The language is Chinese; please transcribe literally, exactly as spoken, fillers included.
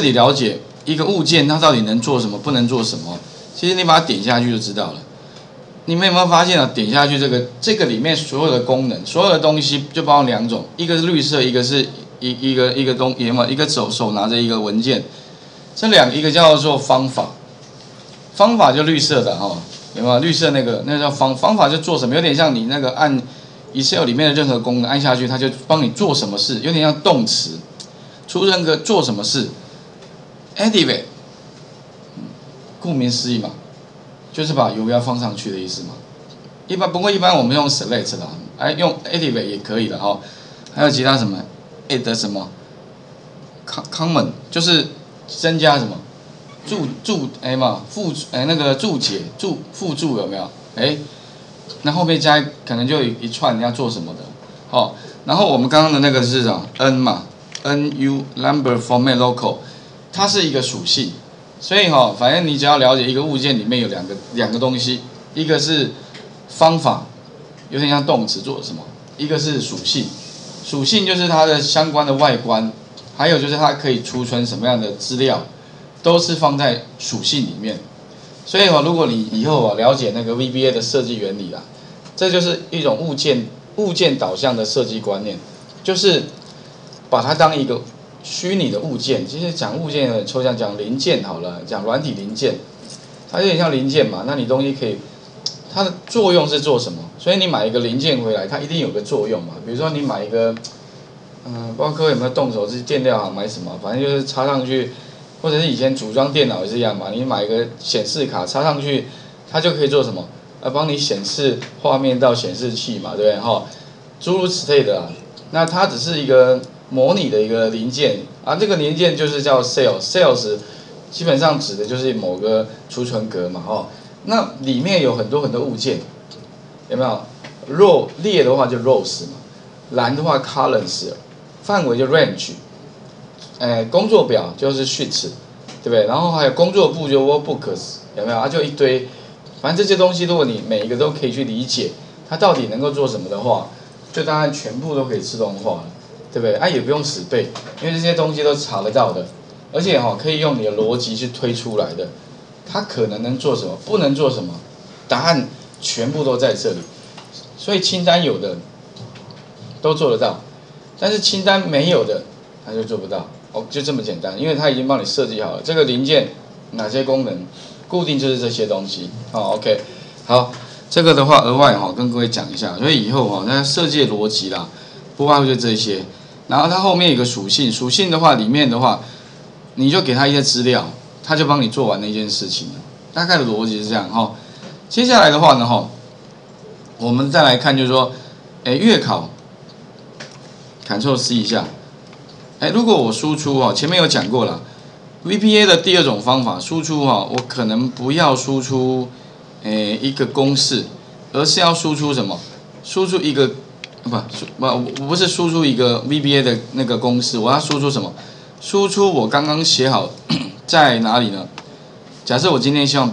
这里了解一个物件它到底能做什么，不能做什么，其实你把它点下去就知道了。你们有没有发现啊？点下去这个这个里面所有的功能，所有的东西就包括两种，一个是绿色，一个是一一个一个东有没有？一个手手拿着一个文件，这两一个叫做方法，方法就绿色的哈、哦，有没有？绿色那个那个叫方方法就做什么？有点像你那个按 Excel 里面的任何功能按下去，它就帮你做什么事，有点像动词，出任个做什么事 ，activate， 顾名思义嘛。就是把游标放上去的意思嘛。一般不过一般我们用 select 啦，哎用 activate 也可以的哦。还有其他什么 add 什么 common 就是增加什么注注哎嘛附哎那个注解注附注有没有？哎，那后面加可能就有一串你要做什么的。好、哦，然后我们刚刚的那个是什么 n 嘛 n u number format local， 它是一个属性。所以哈、哦，反正你只要了解一个物件里面有两个两个东西，一个是方法，有点像动词做什么；一个是属性，属性就是它的相关的外观，还有就是它可以储存什么样的资料，都是放在属性里面。所以哈、哦，如果你以后啊了解那个 V B A 的设计原理啦，这就是一种物件物件导向的设计观念，就是把它当一个虚拟的物件，其实讲物件很抽象，讲零件好了，讲软体零件，它有点像零件嘛。那你东西可以，它的作用是做什么？所以你买一个零件回来，它一定有个作用嘛。比如说你买一个，嗯，不知道各位有没有动手是电料行买什么，反正就是插上去，或者是以前组装电脑也是一样嘛。你买一个显示卡插上去，它就可以做什么？呃，帮你显示画面到显示器嘛，对不对？哈，诸如此类的啊。那它只是一个模拟的一个零件啊，这个零件就是叫 sales，sales 基本上指的就是某个储存格嘛，哦，那里面有很多很多物件，有没有 ？row 列的话就 rows 嘛，栏的话 columns， 范围就 range， 哎，工作表就是 sheets， 对不对？然后还有工作簿就 workbooks， 有没有？啊，就一堆，反正这些东西如果你每一个都可以去理解，它到底能够做什么的话，就当然全部都可以自动化了。对不对？啊，也不用死背，因为这些东西都查得到的，而且哈、哦、可以用你的逻辑去推出来的。它可能能做什么，不能做什么，答案全部都在这里。所以清单有的都做得到，但是清单没有的，它就做不到。哦，就这么简单，因为它已经帮你设计好了，这个零件哪些功能，固定就是这些东西。好 ，OK， 好，这个的话额外哈、哦、跟各位讲一下，所以以后哈、哦、那设计的逻辑啦，不外乎就这些。然后它后面有个属性，属性的话里面的话，你就给它一些资料，它就帮你做完那件事情了。大概的逻辑是这样哈、哦。接下来的话呢哈，我们再来看就是说，哎，月考 ，Ctrl C 一下，哎，如果我输出哈，前面有讲过了 ，V B A 的第二种方法输出哈，我可能不要输出，哎，一个公式，而是要输出什么？输出一个。不不，我不是输出一个 V B A 的那个公式，我要输出什么？输出我刚刚写好在哪里呢？假设我今天希望